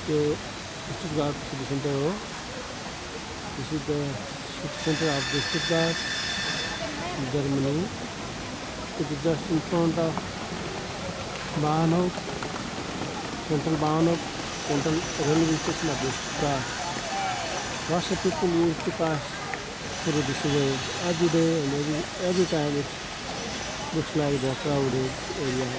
to Stuttgart city center. This is the city center of the Stuttgart, Germany. It is just in front of Bahnhof, Central Bahnhof, Central Railway Station of the Stuttgart. Lots of people used to pass through this way every day, and every time it looks like the crowded area.